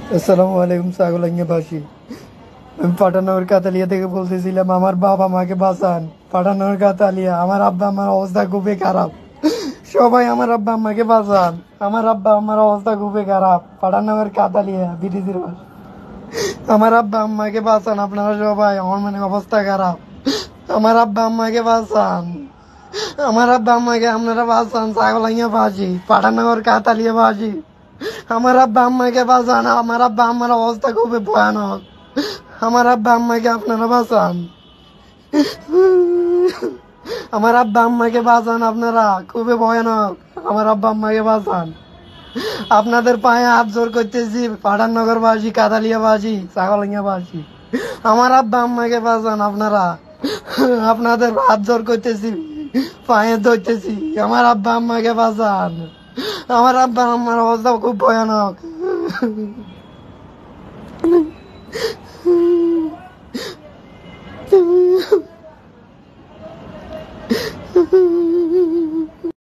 আসসালামু আলাইকুম ছাগলাঙ্গিয়াবাসী। আমি পাটানগর কাতালিয়া থেকে বলতেছিলাম, আমার বাবা মাকে বাঁচান। পাটানগর কাতালিয়া, আমার আব্বা আমার অবস্থা খুবই খারাপ। সবাই আমার আব্বা আম্মাকে বাঁচান। আমার আব্বা আমার অবস্থা খুবই খারাপ। পাটানগর কাতালিয়া ব্রিটিশের পাশে। আমার আব্বা আম্মাকে বাঁচান আপনারা সবাই, আমার মানে অবস্থা খারাপ। আমার আব্বা আম্মাকে বাঁচান। আমার আব্বা আম্মাকে আপনারা বাঁচান। ছাগলাঙ্গিয়াবাসী, পাটানগর কাতালিয়াবাসী, আমার আব্বা আম্মাকে বাঁচান। আমার আব্বা আম্মার অবস্থা খুবই ভয়ানক। আমার আব্বা আম্মাকে আপনারা বাঁচান। আমার আব্বা আম্মাকে বাঁচান আপনারা, খুবই ভয়ানক। আমার আব্বা আম্মাকে বাঁচান। আপনাদের পায়ে হাত জোর করতেছি, পাঠাননগরবাসী, কাদালিয়াবাসী, ছাগলাঙ্গিয়াবাসী। আমার আব্বা আম্মাকে বাঁচান আপনারা। আপনাদের হাত জোর করতেছি, পায়ে ধরতেছি। আমার আব্বা আম্মাকে বাঁচান। আমার আব্বা আম্মার অবস্থা খুব ভয়ানক।